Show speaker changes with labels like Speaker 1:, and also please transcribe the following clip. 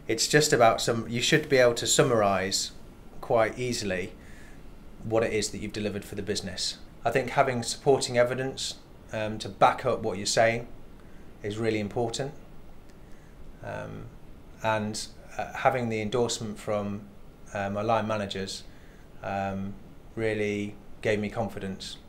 Speaker 1: It's just about you should be able to summarise quite easily what it is that you've delivered for the business. I think having supporting evidence to back up what you're saying is really important, and having the endorsement from my line managers really gave me confidence.